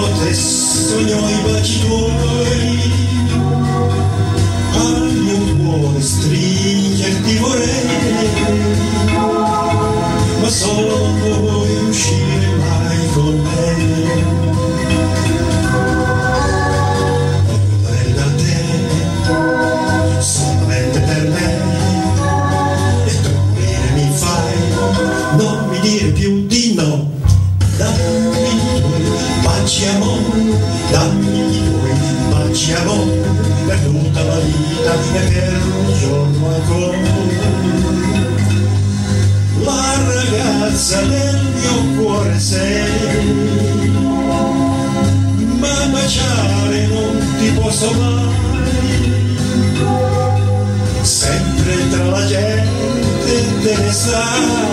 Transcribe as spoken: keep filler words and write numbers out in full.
notte sogno i baci tuoi, al mio cuore stringerti vorrei, ma solo non vuoi uscire mai con me. Voglio bene da te, solamente per me, e tu bene mi fai, non mi dire più di no. Dammi i tuoi baci amore, dammi i tuoi baci amore, per tutta la vita e per un giorno ancora. La ragazza del mio cuore sei, ma baciare non ti posso mai, sempre tra la gente te ne sai.